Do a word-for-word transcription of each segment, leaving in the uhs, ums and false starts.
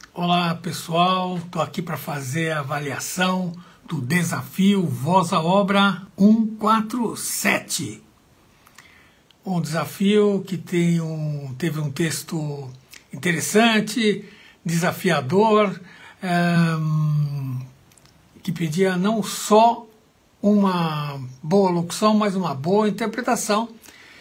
Olá pessoal, estou aqui para fazer a avaliação do desafio Voz à Obra cento e quarenta e sete. Um desafio que tem um, teve um texto interessante, desafiador, um, que pedia não só uma boa locução, mas uma boa interpretação.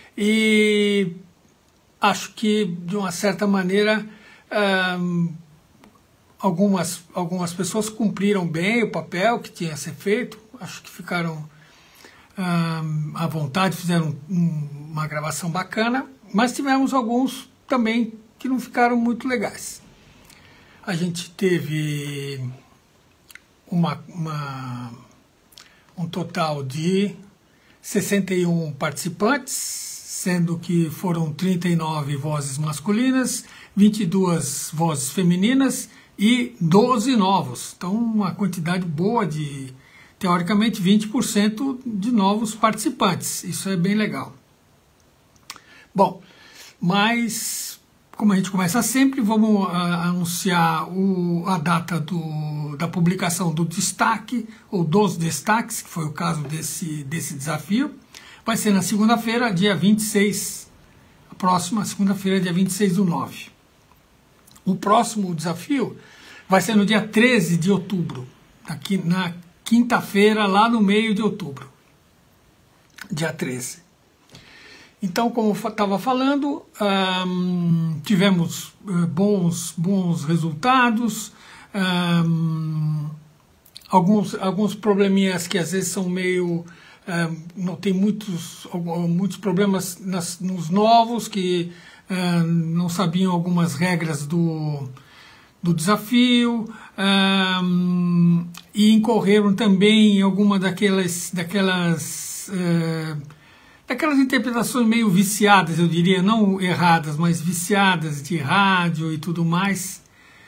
E acho que, de uma certa maneira, um, algumas, algumas pessoas cumpriram bem o papel que tinha a ser feito. Acho que ficaram um, à vontade, fizeram um, uma gravação bacana, mas tivemos alguns também que não ficaram muito legais. A gente teve uma, uma, um total de sessenta e um participantes, sendo que foram trinta e nove vozes masculinas, vinte e duas vozes femininas e doze novos. Então, uma quantidade boa de, teoricamente, vinte por cento de novos participantes. Isso é bem legal. Bom, mas, como a gente começa sempre, vamos uh, anunciar o, a data do, da publicação do destaque, ou dos destaques, que foi o caso desse, desse desafio. Vai ser na segunda-feira, dia vinte e seis, a próxima segunda-feira, dia vinte e seis do nove. O próximo desafio vai ser no dia treze de outubro, aqui na quinta-feira, lá no meio de outubro, dia treze. Então, como eu estava falando, um, tivemos uh, bons, bons resultados, um, alguns, alguns probleminhas que às vezes são meio... Uh, não tem muitos, muitos problemas nas, nos novos que uh, não sabiam algumas regras do, do desafio uh, e incorreram também em alguma daquelas, daquelas, uh, daquelas interpretações meio viciadas, eu diria, não erradas, mas viciadas de rádio e tudo mais.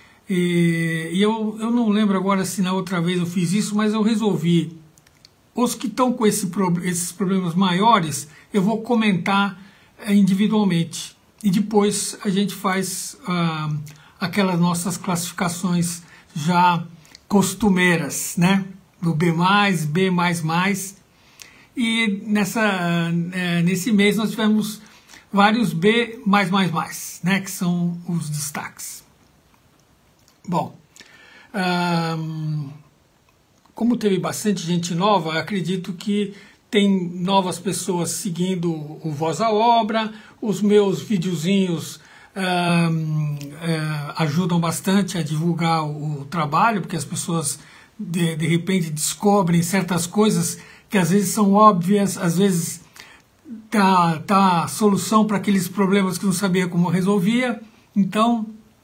E, e eu, eu não lembro agora se na outra vez eu fiz isso, mas eu resolvi. Os que estão com esse, esses problemas maiores, eu vou comentar individualmente. E depois a gente faz ah, aquelas nossas classificações já costumeiras, né? Do B mais, B mais mais. E nessa, é, nesse mês nós tivemos vários B mais mais mais, né? Que são os destaques. Bom... Ah, como teve bastante gente nova, acredito que tem novas pessoas seguindo o Voz à Obra, os meus videozinhos uh, uh, ajudam bastante a divulgar o, o trabalho, porque as pessoas de, de repente descobrem certas coisas que às vezes são óbvias, às vezes tá, tá a solução para aqueles problemas que não sabia como resolvia. Então,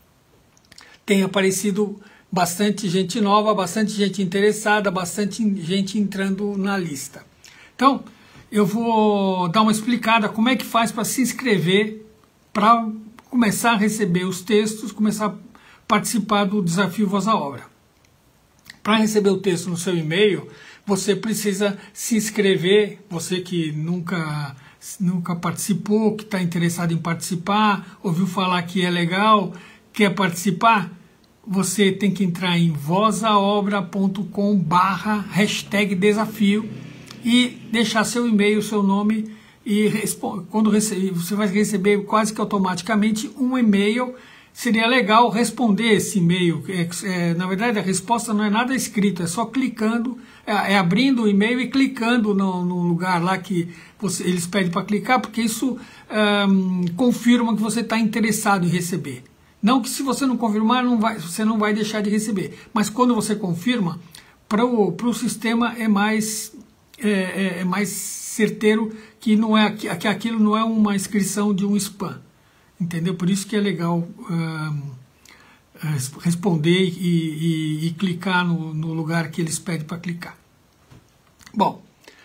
tem aparecido bastante gente nova, bastante gente interessada, bastante gente entrando na lista. Então, eu vou dar uma explicada como é que faz para se inscrever, para começar a receber os textos, começar a participar do desafio Voz à Obra. Para receber o texto no seu e-mail, você precisa se inscrever, você que nunca, nunca participou, que está interessado em participar, ouviu falar que é legal, quer participar, você tem que entrar em vozaobra ponto com barra hashtag desafio e deixar seu e-mail, seu nome, e quando receber, você vai receber quase que automaticamente um e-mail. Seria legal responder esse e-mail. É, é, na verdade, a resposta não é nada escrito, é só clicando, é, é abrindo o e-mail e clicando no, no lugar lá que você, eles pedem para clicar, porque isso um, confirma que você está interessado em receber. Não que se você não confirmar, não vai, você não vai deixar de receber. Mas quando você confirma, para o sistema é mais, é, é, é mais certeiro que, não é, que aquilo não é uma inscrição de um spam. Entendeu? Por isso que é legal uh, responder e, e, e clicar no, no lugar que eles pedem para clicar. Bom,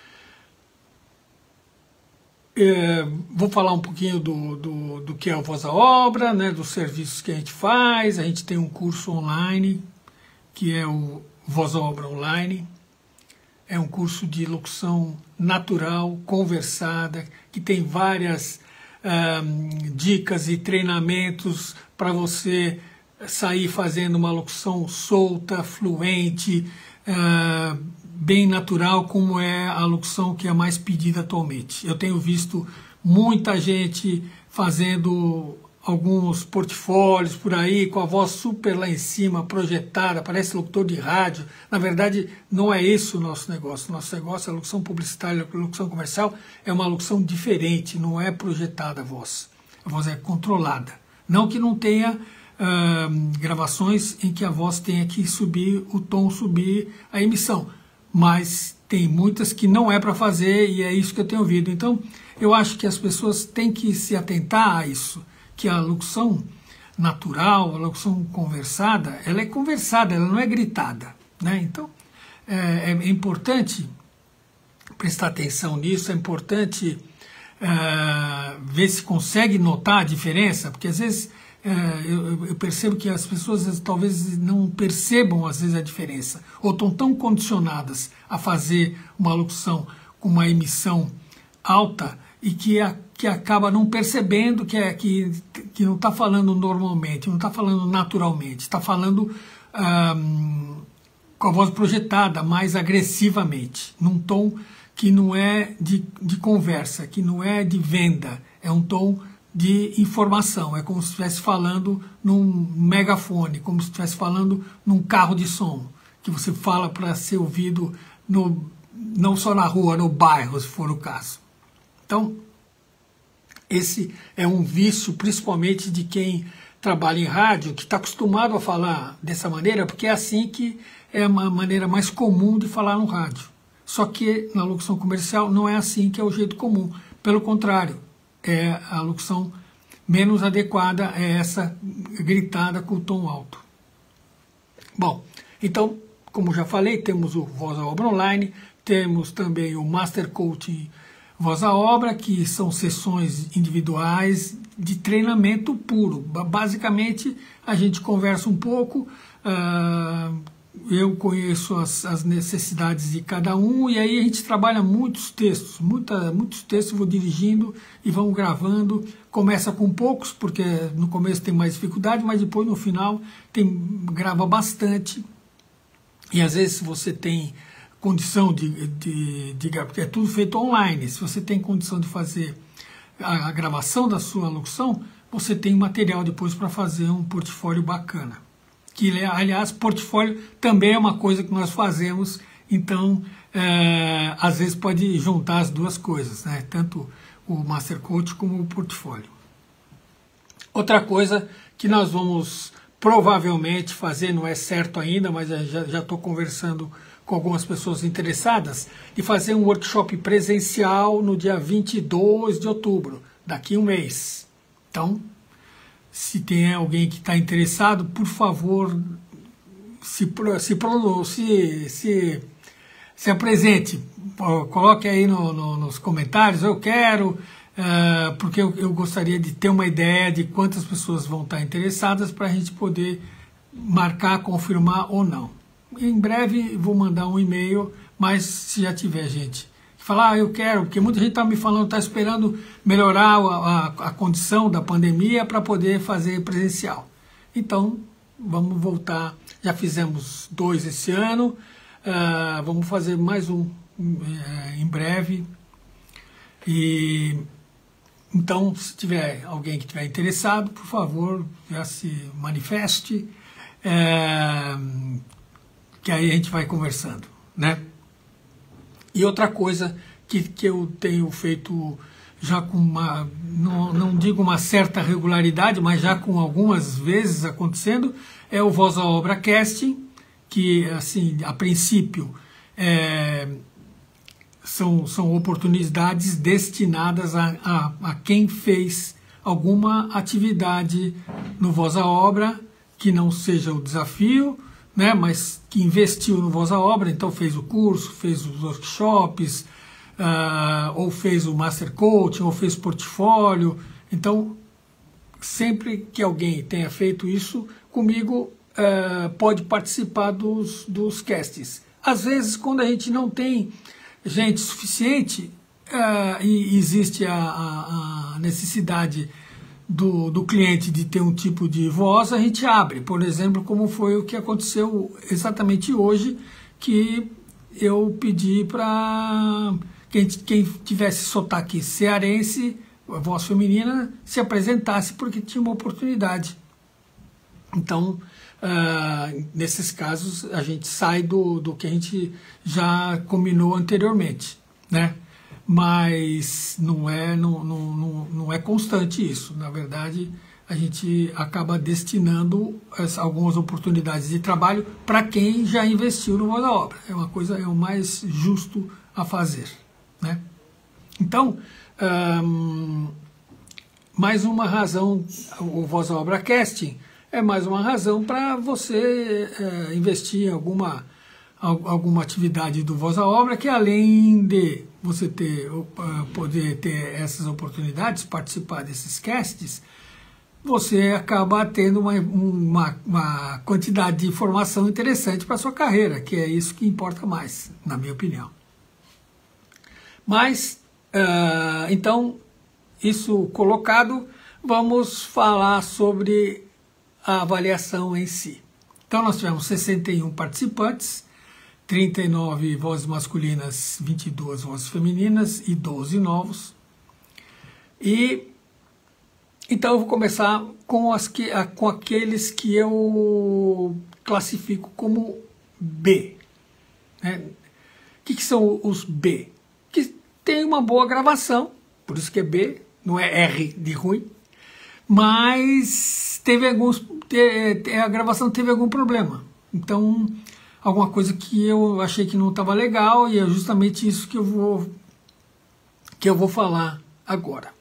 É, vou falar um pouquinho do, do, do que é o Voz à Obra, né, dos serviços que a gente faz. A gente tem um curso online, que é o Voz à Obra Online. É um curso de locução natural, conversada, que tem várias um, dicas e treinamentos para você sair fazendo uma locução solta, fluente, uh, bem natural, como é a locução que é mais pedida atualmente. Eu tenho visto muita gente fazendo alguns portfólios por aí, com a voz super lá em cima, projetada, parece locutor de rádio. Na verdade, não é esse o nosso negócio. O nosso negócio, a locução publicitária, a locução comercial, é uma locução diferente, não é projetada a voz. A voz é controlada. Não que não tenha uh, gravações em que a voz tenha que subir, o tom subir a emissão, mas tem muitas que não é para fazer, e é isso que eu tenho ouvido. Então, eu acho que as pessoas têm que se atentar a isso, que a locução natural, a locução conversada, ela é conversada, ela não é gritada, né? Então, é, é importante prestar atenção nisso, é importante é, ver se consegue notar a diferença, porque às vezes é, eu, eu percebo que as pessoas talvez não percebam às vezes a diferença, ou estão tão condicionadas a fazer uma locução com uma emissão alta e que a que acaba não percebendo que, é, que, que não está falando normalmente, não está falando naturalmente, está falando um, com a voz projetada, mais agressivamente, num tom que não é de, de conversa, que não é de venda, é um tom de informação, é como se estivesse falando num megafone, como se estivesse falando num carro de som, que você fala para ser ouvido no, não só na rua, no bairro, se for o caso. Então, esse é um vício, principalmente de quem trabalha em rádio, que está acostumado a falar dessa maneira, porque é assim que é uma maneira mais comum de falar no rádio. Só que na locução comercial não é assim que é o jeito comum. Pelo contrário, é a locução menos adequada, é essa gritada com o tom alto. Bom, então, como já falei, temos o Voz à Obra Online, temos também o Master Coaching Voz à Obra, que são sessões individuais de treinamento puro. Basicamente, a gente conversa um pouco, uh, eu conheço as, as necessidades de cada um, e aí a gente trabalha muitos textos, muita, muitos textos, vou dirigindo e vamos gravando. Começa com poucos, porque no começo tem mais dificuldade, mas depois no final tem, grava bastante. E às vezes se você tem condição de, de, de, porque é tudo feito online, se você tem condição de fazer a, a gravação da sua locução, você tem material depois para fazer um portfólio bacana. Que, aliás, portfólio também é uma coisa que nós fazemos, então, é, às vezes pode juntar as duas coisas, né? Tanto o Master Coach como o portfólio. Outra coisa que nós vamos provavelmente fazer, não é certo ainda, mas já estou conversando com algumas pessoas interessadas, de fazer um workshop presencial no dia vinte e dois de outubro, daqui a um mês. Então, se tem alguém que está interessado, por favor, se, se, se, se, se apresente, coloque aí no, no, nos comentários, eu quero, uh, porque eu, eu gostaria de ter uma ideia de quantas pessoas vão estar interessadas para a gente poder marcar, confirmar ou não. Em breve vou mandar um e-mail, mas se já tiver gente que falar, ah, eu quero, porque muita gente está me falando, está esperando melhorar a, a, a condição da pandemia para poder fazer presencial. Então, vamos voltar, já fizemos dois esse ano, uh, vamos fazer mais um uh, em breve. E então, se tiver alguém que estiver interessado, por favor, já se manifeste. Uh, que aí a gente vai conversando, né? E outra coisa que, que eu tenho feito já com uma, não, não digo uma certa regularidade, mas já com algumas vezes acontecendo, é o Voz à Obra Casting, que, assim, a princípio, é, são, são oportunidades destinadas a, a, a quem fez alguma atividade no Voz à Obra, que não seja o desafio, né, mas que investiu no Voz à Obra, então fez o curso, fez os workshops, uh, ou fez o Master Coaching, ou fez portfólio. Então, sempre que alguém tenha feito isso comigo, uh, pode participar dos, dos casts. Às vezes, quando a gente não tem gente suficiente, uh, e existe a, a, a necessidade do, do cliente de ter um tipo de voz, a gente abre. Por exemplo, como foi o que aconteceu exatamente hoje, que eu pedi para quem, quem tivesse sotaque cearense, voz feminina, se apresentasse porque tinha uma oportunidade. Então, uh, nesses casos, a gente sai do, do que a gente já combinou anteriormente, né? Mas não é, não, não, não, não é constante isso. Na verdade, a gente acaba destinando as, algumas oportunidades de trabalho para quem já investiu no Voz da Obra. É uma coisa, é o mais justo a fazer, né? Então, um, mais uma razão, o Voz da Obra Casting é mais uma razão para você é, investir em alguma, alguma atividade do Voz da Obra, que além de você ter, uh, poder ter essas oportunidades, participar desses casts, você acaba tendo uma, uma, uma quantidade de informação interessante para a sua carreira, que é isso que importa mais, na minha opinião. Mas, uh, então, isso colocado, vamos falar sobre a avaliação em si. Então, nós tivemos sessenta e um participantes, trinta e nove vozes masculinas, vinte e duas vozes femininas e doze novos. E então eu vou começar com, as que, com aqueles que eu classifico como B. Né? O que, que são os B? Que tem uma boa gravação, por isso que é B, não é R de ruim, mas teve alguns, a gravação teve algum problema. Então, alguma coisa que eu achei que não estava legal, e é justamente isso que eu vou, que eu vou falar agora.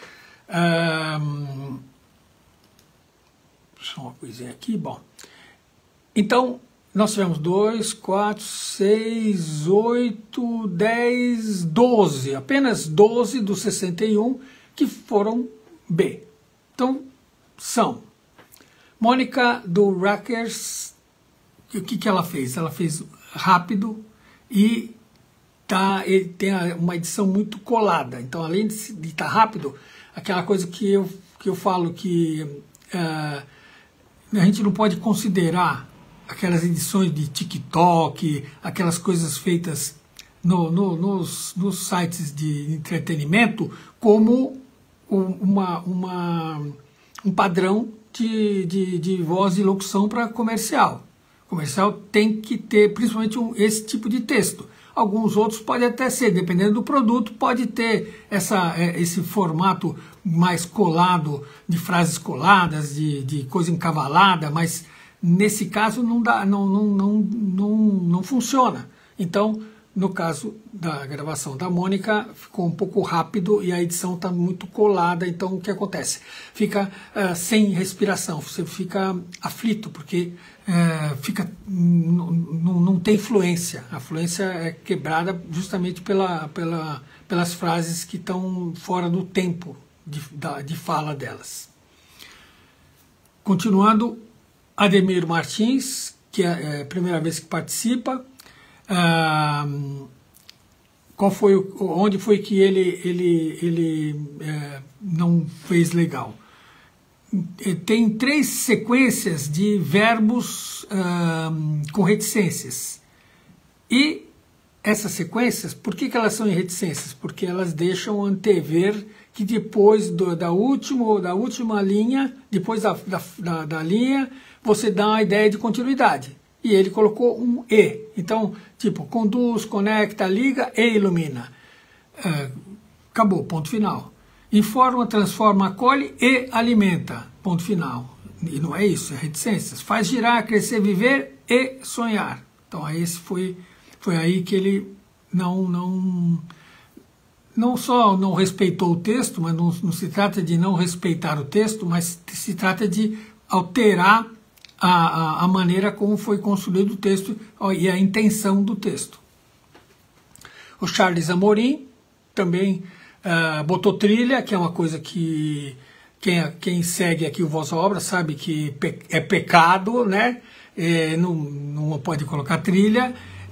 Um, só uma coisinha aqui, bom. Então, nós tivemos dois, quatro, seis, oito, dez, doze, apenas doze dos sessenta e um que foram B. Então, são Mônica do Rackers. O que, que ela fez? Ela fez rápido e tá, ele tem uma edição muito colada. Então, além de estar tá rápido, aquela coisa que eu, que eu falo que uh, a gente não pode considerar aquelas edições de TikTok, aquelas coisas feitas no, no, nos, nos sites de entretenimento como uma, uma, um padrão de, de, de voz e locução para comercial. Comercial tem que ter principalmente um, esse tipo de texto. Alguns outros podem até ser, dependendo do produto, pode ter essa, esse formato mais colado, de frases coladas, de, de coisa encavalada, mas nesse caso não, dá, não, não, não, não, não funciona. Então, no caso da gravação da Mônica, ficou um pouco rápido e a edição está muito colada, então o que acontece? Fica uh, sem respiração, você fica aflito, porque uh, fica, não tem fluência. A fluência é quebrada justamente pela, pela, pelas frases que estão fora do tempo de, de fala delas. Continuando, Ademir Martins, que é a primeira vez que participa. Ah, qual foi, onde foi que ele, ele, ele é, não fez legal? Tem três sequências de verbos ah, com reticências. E essas sequências, por que, que elas são em reticências? Porque elas deixam antever que depois do, da, última, da última linha, depois da, da, da linha, você dá uma ideia de continuidade. E ele colocou um E. Então, tipo, conduz, conecta, liga e ilumina. É, acabou, ponto final. Informa, transforma, acolhe e alimenta, ponto final. E não é isso, é reticências. Faz girar, crescer, viver e sonhar. Então, aí esse foi, foi aí que ele não, não, não só não respeitou o texto, mas não, não se trata de não respeitar o texto, mas se trata de alterar A, a, a maneira como foi construído o texto e a intenção do texto. O Charles Amorim também uh, botou trilha, que é uma coisa que quem, quem segue aqui o Voz à Obra sabe que pe, é pecado, né? É, não, não pode colocar trilha,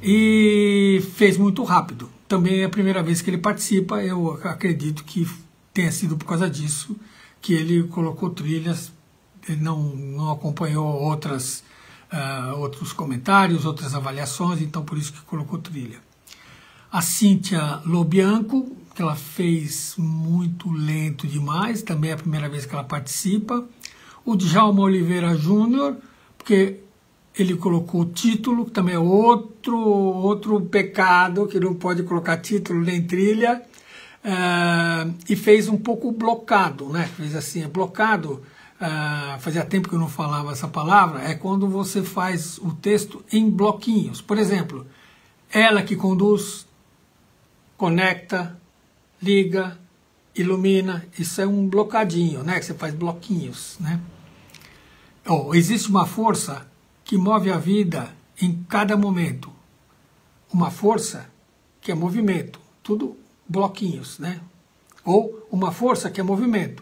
e fez muito rápido. Também é a primeira vez que ele participa, eu acredito que tenha sido por causa disso que ele colocou trilhas, ele não, não acompanhou outras, uh, outros comentários, outras avaliações, então por isso que colocou trilha. A Cíntia Lobianco, que ela fez muito lento demais, também é a primeira vez que ela participa. O Djalma Oliveira Júnior, porque ele colocou o título, que também é outro, outro pecado, que não pode colocar título nem trilha, uh, e fez um pouco blocado, né? Fez assim, blocado, uh, fazia tempo que eu não falava essa palavra, é quando você faz o texto em bloquinhos. Por exemplo, ela que conduz, conecta, liga, ilumina, isso é um blocadinho, né? Que você faz bloquinhos, né? Oh, existe uma força que move a vida em cada momento. Uma força que é movimento, tudo bloquinhos, né? Ou uma força que é movimento.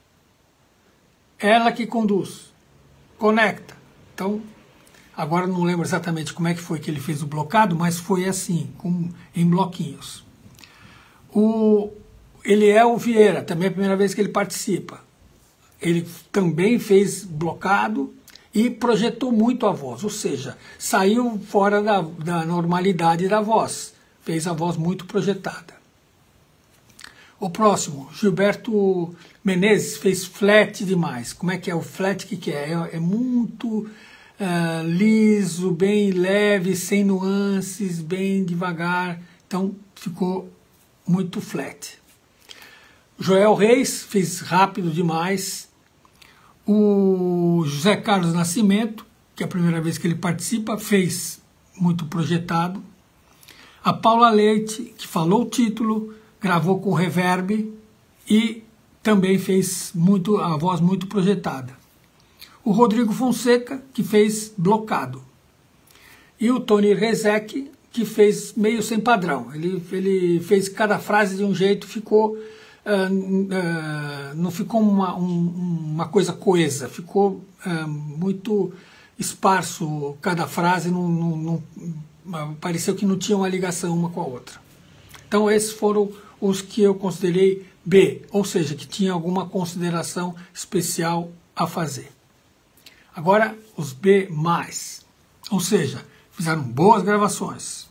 Ela que conduz, conecta. Então, agora não lembro exatamente como é que foi que ele fez o blocado, mas foi assim, com, em bloquinhos. O Eliel Vieira, também é a primeira vez que ele participa. Ele também fez blocado e projetou muito a voz, ou seja, saiu fora da, da normalidade da voz, fez a voz muito projetada. O próximo, Gilberto Menezes, fez flat demais. Como é que é o flat? O que, que é? É, é muito uh, liso, bem leve, sem nuances, bem devagar, então ficou muito flat. Joel Reis fez rápido demais. O José Carlos Nascimento, que é a primeira vez que ele participa, fez muito projetado. A Paula Leite, que falou o título, gravou com reverb e também fez muito, a voz muito projetada. O Rodrigo Fonseca, que fez blocado. E o Tony Rezek, que fez meio sem padrão. Ele, ele fez cada frase de um jeito, ficou... Uh, uh, não ficou uma, um, uma coisa coesa, ficou uh, muito esparso cada frase, não, não, não, pareceu que não tinha uma ligação uma com a outra. Então esses foram os que eu considerei B, ou seja, que tinha alguma consideração especial a fazer. Agora os B mais, ou seja, fizeram boas gravações.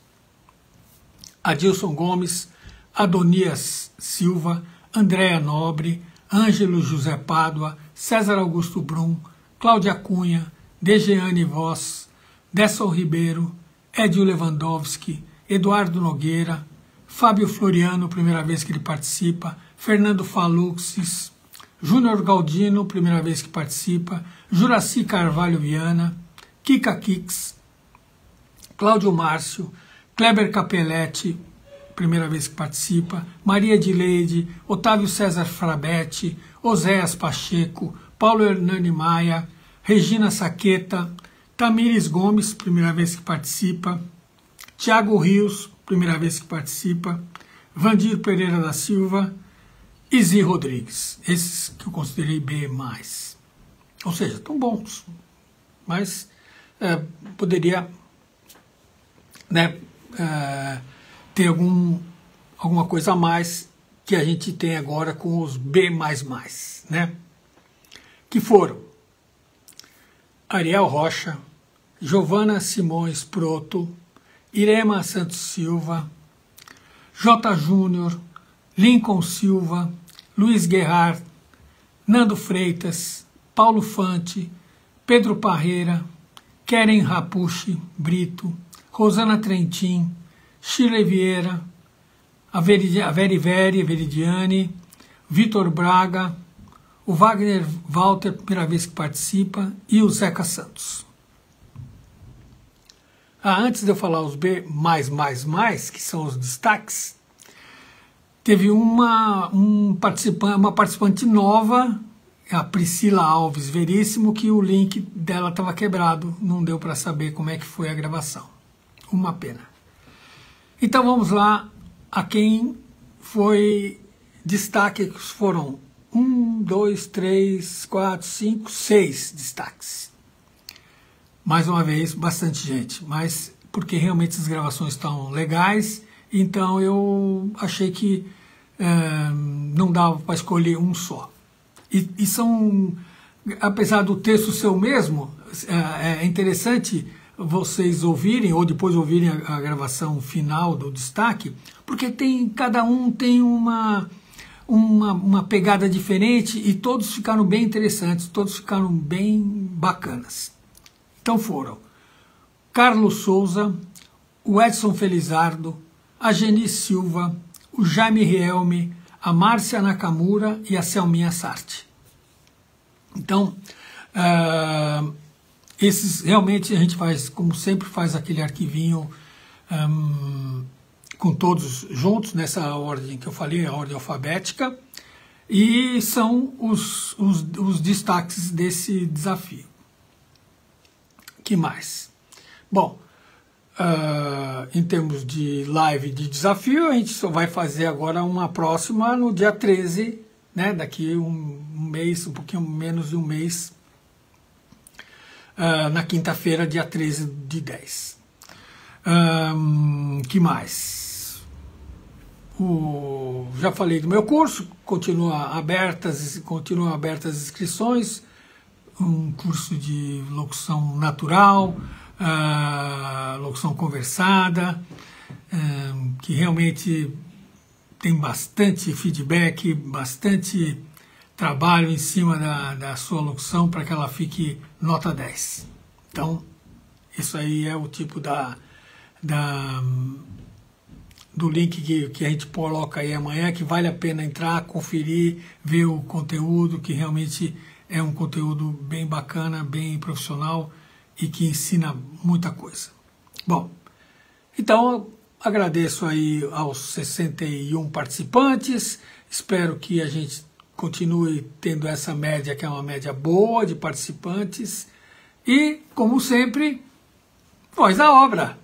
Adilson Gomes, Adonias Silva, Andréa Nobre, Ângelo José Pádua, César Augusto Brum, Cláudia Cunha, Dejeane Voss, Dessel Ribeiro, Edio Lewandowski, Eduardo Nogueira, Fábio Floriano, primeira vez que ele participa, Fernando Faluxis, Júnior Galdino, primeira vez que participa, Juraci Carvalho Viana, Kika Kix, Cláudio Márcio, Kleber Capelletti, primeira vez que participa, Maria Dileide, Otávio César Frabetti, Oséias Pacheco, Paulo Hernani Maia, Regina Saqueta, Tamires Gomes, primeira vez que participa, Tiago Rios, primeira vez que participa, Vandir Pereira da Silva, Izzy Rodrigues, esses que eu considerei B mais. Ou seja, estão bons, mas é, poderia, né, é, ter algum, alguma coisa a mais que a gente tem agora com os B mais mais, né? Que foram Ariel Rocha, Giovana Simões Proto, Irema Santos Silva, J. Júnior, Lincoln Silva, Luiz Guerrard, Nando Freitas, Paulo Fante, Pedro Parreira, Keren Rapucci Brito, Rosana Trentin, Shirley Vieira, a Veri Veri, Veridiane, Vitor Braga, o Wagner Walter, primeira vez que participa, e o Zeca Santos. Ah, antes de eu falar os B mais, mais, mais, que são os destaques, teve uma, um participante, uma participante nova, a Priscila Alves Veríssimo, que o link dela estava quebrado, não deu para saber como é que foi a gravação. Uma pena. Então vamos lá a quem foi destaque, foram um, dois, três, quatro, cinco, seis destaques. Mais uma vez, bastante gente, mas porque realmente as gravações estão legais, então eu achei que é, não dava para escolher um só. e, e são, apesar do texto ser o mesmo, é interessante vocês ouvirem, ou depois ouvirem a, a gravação final do destaque, porque tem, cada um tem uma, uma, uma pegada diferente e todos ficaram bem interessantes, todos ficaram bem bacanas. Então foram Carlos Souza, o Edson Felizardo, a Geni Silva, o Jaime Rielme, a Márcia Nakamura e a Selminha Sarti. Então, uh, esses realmente a gente faz, como sempre, faz aquele arquivinho um, com todos juntos, nessa ordem que eu falei, a ordem alfabética, e são os, os, os destaques desse desafio. Que mais? Bom, Uh, em termos de live de desafio, a gente só vai fazer agora uma próxima no dia treze, né, daqui um, um mês, um pouquinho menos de um mês, uh, na quinta-feira, dia treze de dez. Um, que mais? O, já falei do meu curso, continua abertas, continuam abertas as inscrições, um curso de locução natural, a locução conversada, que realmente tem bastante feedback, bastante trabalho em cima da, da sua locução para que ela fique nota dez. Então, isso aí é o tipo da, da, do link que, que a gente coloca aí amanhã, que vale a pena entrar, conferir, ver o conteúdo, que realmente é um conteúdo bem bacana, bem profissional, e que ensina muita coisa. Bom, então agradeço aí aos sessenta e um participantes, espero que a gente continue tendo essa média, que é uma média boa de participantes, e, como sempre, voz à obra!